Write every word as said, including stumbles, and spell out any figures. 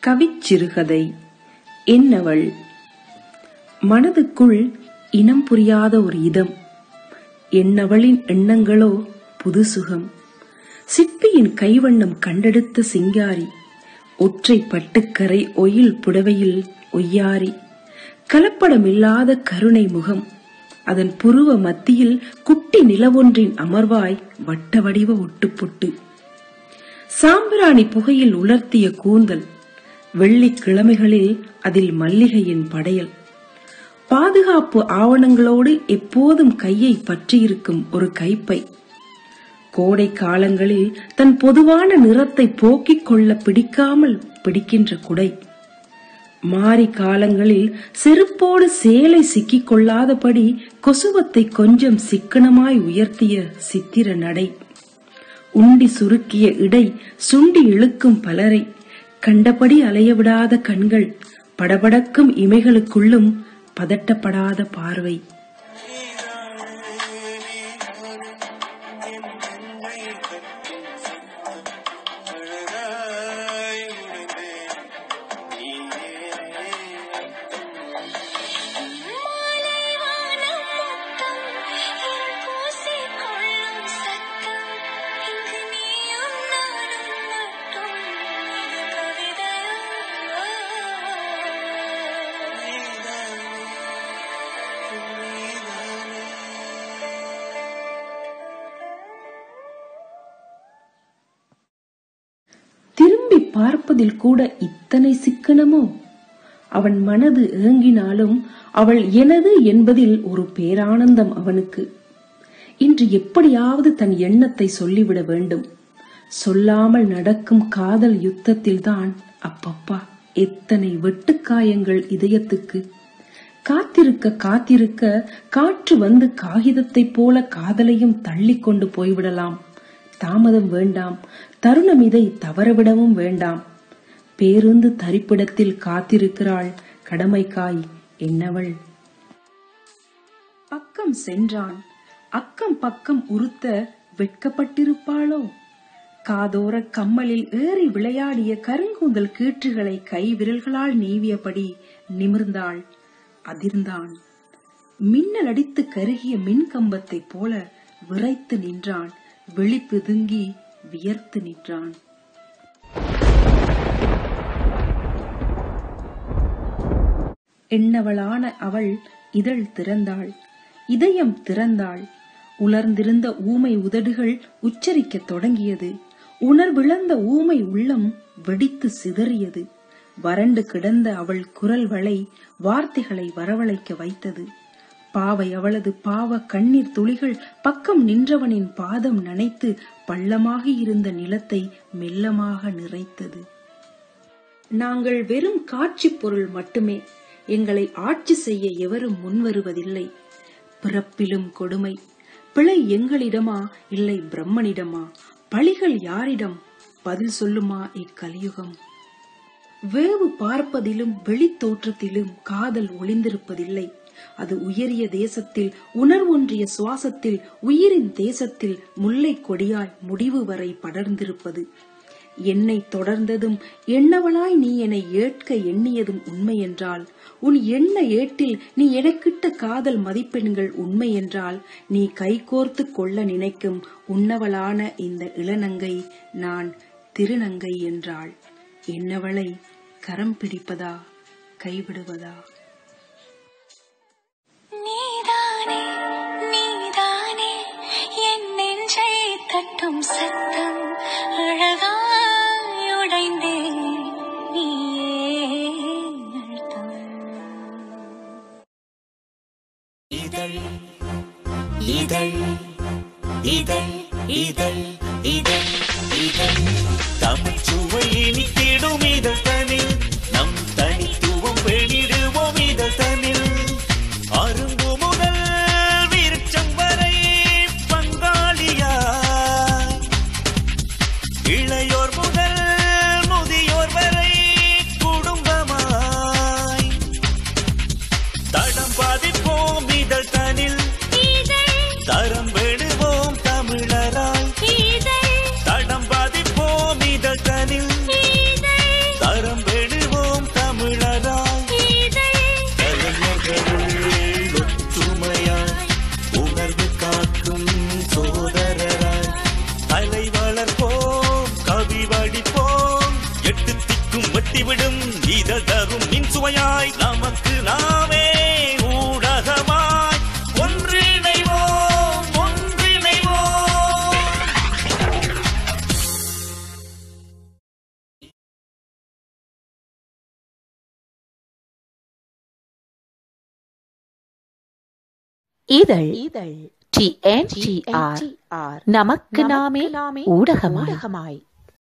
கவிச்சிறுகதை. என்னவள்? மனதுக்குள் இனம் புரியாத ஒரு இதம். என்னவளின் எண்ணங்களோ புது சுகம். சிற்பியின் கைவண்ணம் கண்டெடுத்த சிங்காரி, ஒற்றை பட்டுக்கரை ஒயில் புடவையில் ஒய்யாரி, கலப்படமில்லாத கருணை முகம். அதன் புருவ மத்தியில் குட்டி நிலவொன்றின் அமர்வாய் வட்ட வடிவ ஒட்டுப்பொட்டு. சாம்பிராணி புகையில் உலர்த்திய கூந்தல். வெள்ளிக்கிழமைகளில் அதில் மல்லிகையின் படையல். பாதுகாப்பு ஆவணங்களோடு எப்போதும் கையை பற்றியிருக்கும் ஒரு கைப்பை. கோடை காலங்களில் தன் பொதுவான நிறத்தை போக்கிக் கொள்ள பிடிக்காமல் பிடிக்கின்ற குடை. மாரி காலங்களில் செருப்போடு சேலை சிக்கிக் கொள்ளாதபடி கொசுவத்தை கொஞ்சம் சிக்கனமாய் உயர்த்திய சித்திர நடை. உண்டி சுருக்கிய இடை சுண்டி இழுக்கும் பலரை கண்டபடி அலையவிடாத கண்கள். படபடக்கும் இமைகளுக்குள்ளும் பதட்டப்படாத பார்வை. திரும்பி பார்ப்பதில் கூட இத்தனை சிக்கனமோ? அவன் மனது ஏங்கினாலும் அவள் எனது என்பதில் ஒரு பேரானந்தம் அவனுக்கு. இன்று எப்படியாவது தன் எண்ணத்தை சொல்லிவிட வேண்டும். சொல்லாமல் நடக்கும் காதல் யுத்தத்தில் தான் அப்பப்பா எத்தனை வெட்டுக்காயங்கள் இதயத்துக்கு. காத்திருக்க காத்திருக்க காற்று வந்து காகிதத்தை போல காதலையும் தள்ளி கொண்டு போய்விடலாம். தாமதம் வேண்டாம், தருணம் இதை தவறவிடவும் வேண்டாம். பேருந்து தரிப்பிடத்தில் காத்திருக்கிறாள் கடமைக்காய் என்னவள். பக்கம் சென்றான். அக்கம் பக்கம் உறுத்த வெட்கப்பட்டிருப்பாளோ? காதோர கம்மலில் ஏறி விளையாடிய கருங்கூந்தல் கீற்றுகளை கை விரல்களால் நீவியபடி நிமிர்ந்தாள். அதிர்ந்தான். மின்னல் அடித்து கருகிய மின்கம்பத்தை போல விரைத்து நின்றான். வெளிப்பிதுங்கி வியர்த்து நின்றான். என்னவளான அவள் இதழ் திறந்தாள், இதயம் திறந்தாள். உலர்ந்திருந்த ஊமை உதடுகள் உச்சரிக்க தொடங்கியது. உணர்விழந்த ஊமை உள்ளம் வெடித்து சிதறியது. வறண்டு கிடந்த அவள் குரல் வளை வார்த்தைகளை வரவழைக்க வைத்தது. பாவை அவளது பாவ கண்ணீர் துளிகள் பக்கம் நின்றவனின் பாதம் நனைத்து பள்ளமாகி இருந்த நிலத்தை மெல்லமாக நிறைத்தது. நாங்கள் வெறும் காட்சி பொருள் மட்டுமே. எங்களை ஆட்சி செய்ய எவரும் முன்வருவதில்லை. பிறப்பிலும் கொடுமை. பிழை எங்களிடமா இல்லை பிரம்மனிடமா? பழிகள் யாரிடம்? பதில் சொல்லுமா இக்கலியுகம்? வேவு பார்ப்பதிலும் வெளி தோற்றத்திலும் காதல் ஒளிந்திருப்பதில்லை. அது உயரிய தேசத்தில், உணர்வொன்றிய சுவாசத்தில், உயிரின் தேசத்தில் முல்லை கொடியாய் முடிவு வரை படர்ந்திருப்பது. என்னை தொடர்ந்ததும் என்னவளாய் நீ என்னை ஏற்க எண்ணியதும் உண்மை என்றால், உன் எண்ண ஏட்டில் நீ எனக்கிட்ட காதல் மதிப்பெண்கள் உண்மை என்றால், நீ கைகோர்த்து கொள்ள நினைக்கும் உன்னவளான இந்த இளநங்கை நான் திருநங்கை என்றாள். என்னவளை கரம் பிடிப்பதா கைவிடுவதா? தட்டும் சத்தம் அழகாய் உடைந்தே நீயே அழுத்தம். இதழ் இதழ் இதழ் இதழ் இதழ் இதழ் தமிழ்ச்சுவை இனித்திடும் இதழ் தனில். நம் தனித்துவம் வெளியிடுவோம் இதழ் தனில். அரும்பு முதல் விருட்சம் வரை பங்காளியா, இளையோர் முதல் முதியோர் வரை குடும்பமாய் தடம் பாதிப்போம் இதழ் தனில். தரம் விடுவோம் தமிழராய். தடம் பாதிப்போம் இதழ் தனில். படைப்போம். எட்டு திக்கும் வெட்டிவிடும் இதழ் தரும் மின் சுவையாய் நமக்கு நாமே ஊடகமாய் ஒன்றிணைவோம் ஒன்றிணைவோம். இதழ் டி என் டி ஆர் நமக்கு நாமே ஊடகமாய்.